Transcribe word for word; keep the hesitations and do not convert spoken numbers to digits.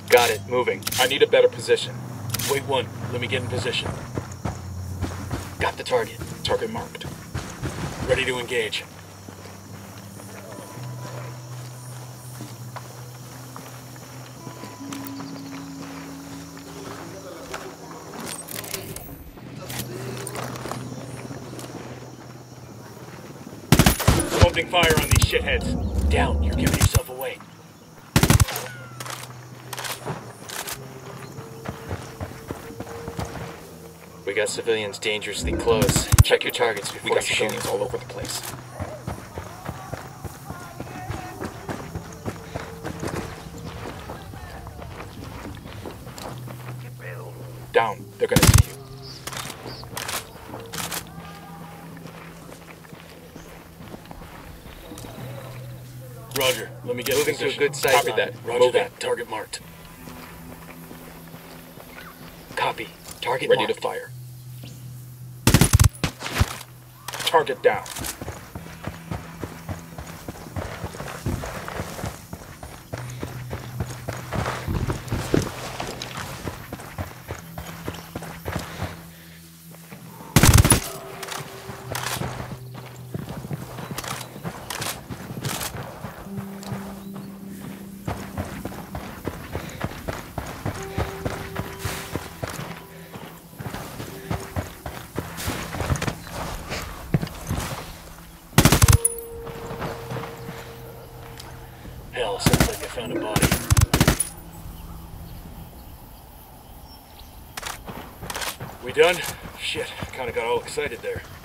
Got it. Moving. I need a better position. Wait one. Let me get in position. Got the target. Target marked. Ready to engage. Opening fire on these shitheads. Down. You're giving yourself away. We got civilians dangerously close. Check your targets before We got shooting. civilians all over the place. Down. They're gonna see you. Roger. Let me get Moving in to a position. good sight Copy line. that. Roger Moving. that. Target marked. Copy. Target Ready marked. to fire. Target down. Hell, sounds like they found a body. We done? Shit, kinda got all excited there.